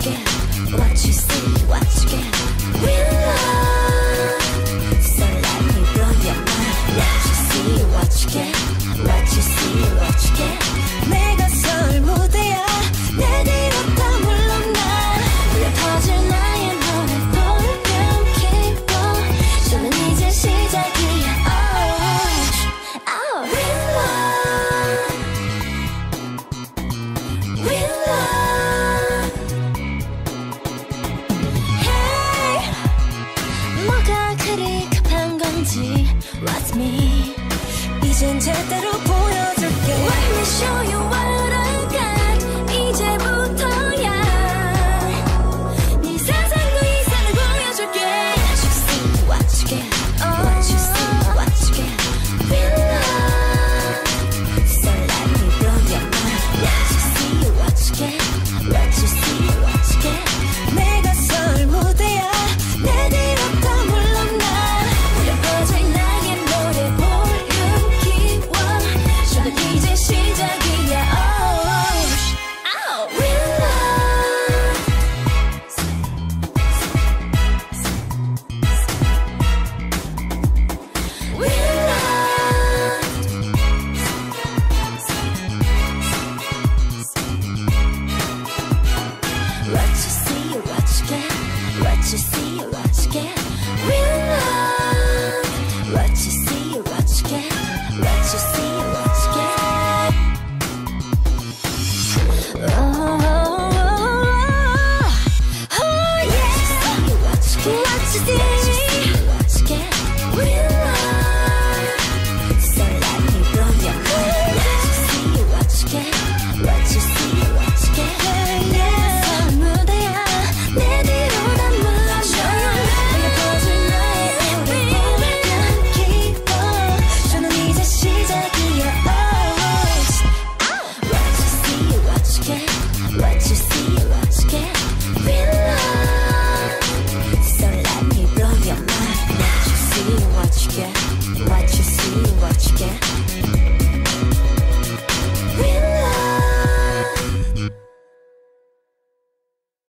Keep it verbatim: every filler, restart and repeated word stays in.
get, what you see, what you get. Real love. So let me blow your mind. What you see, what you get, what you see, what you get. 내가 설 무대야. 내 뒤로 다 물러나. 울려 퍼질 나의 노래 볼륨 keep on. 저는 이제 시작이야. Oh, oh. Real love. Real love. Hey, 뭐가 그리 급한 건지. What's me? 이젠 제대로 보여줄게. Let me show you.